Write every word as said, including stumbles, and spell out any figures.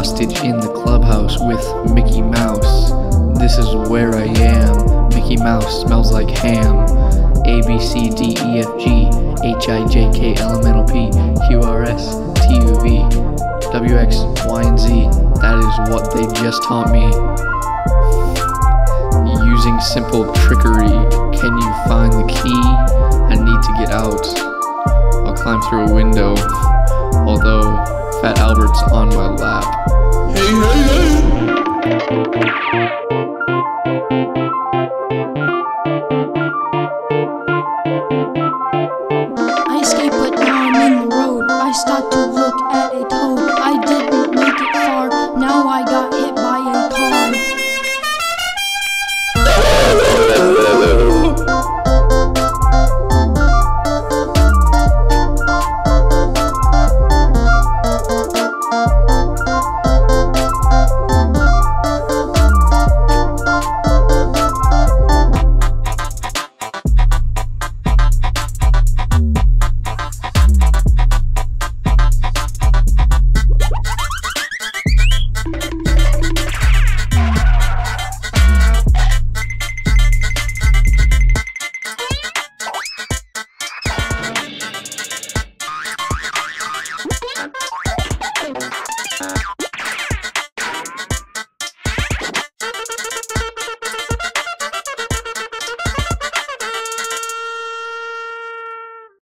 hostage in the clubhouse with Mickey Mouse. This is where I am. Mickey Mouse smells like ham. A, B, C, D, E, F, G, H, I, J, K, L, M, N, O, P, Q, R, S, T, U, V, W, X, Y, and Z. That is what they just taught me. Using simple trickery. Can you find the key? I need to get out. I'll climb through a window. Although Fat Albert's on my lap. Hey, hey, hey! I escaped, but now I'm in the road. I stopped to look at a toad. I didn't make it far. Now I got hit by a car.